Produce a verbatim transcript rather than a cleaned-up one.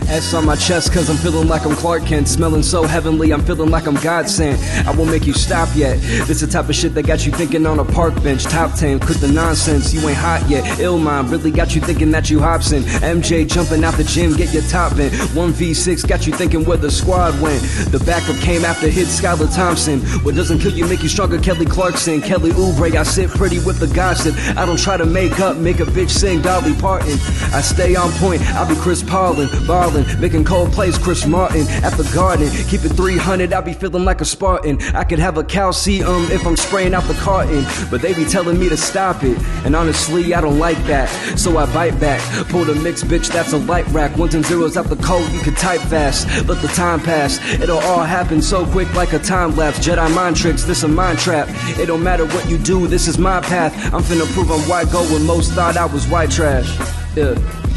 S on my chest cause I'm feeling like I'm Clark Kent. Smelling so heavenly, I'm feeling like I'm God sent. I won't make you stop yet. This the type of shit that got you thinking on a park bench. Top ten, quit the nonsense, you ain't hot yet. Ill mind really got you thinking that you Hobson. M J jumping out the gym, get your top in. one v six got you thinking where the squad went. The backup came after hit Skylar Thompson. What doesn't kill you make you stronger, Kelly Clarkson. Kelly Oubre, I sit pretty with the gossip. I don't try to make up, make a bitch sing Dolly Parton. I stay on point, I'll be Chris Paulin, ballin', making cold plays, Chris Martin at the Garden. Keep it three hundred, I'll be feeling like a Spartan. I could have a calcium if I'm spraying out the carton, but they be telling me to stop it, and honestly I don't like that, so I bite back. Pull the mix, bitch, that's a light rack. Ones and zeros out the code, you can type fast. Let the time pass, it'll all happen so quick like a time lapse. Jedi mind tricks, this a mind trap. It don't matter what you do, this is my path. I'm finna prove I'm white gold when most thought I was white trash. Yeah.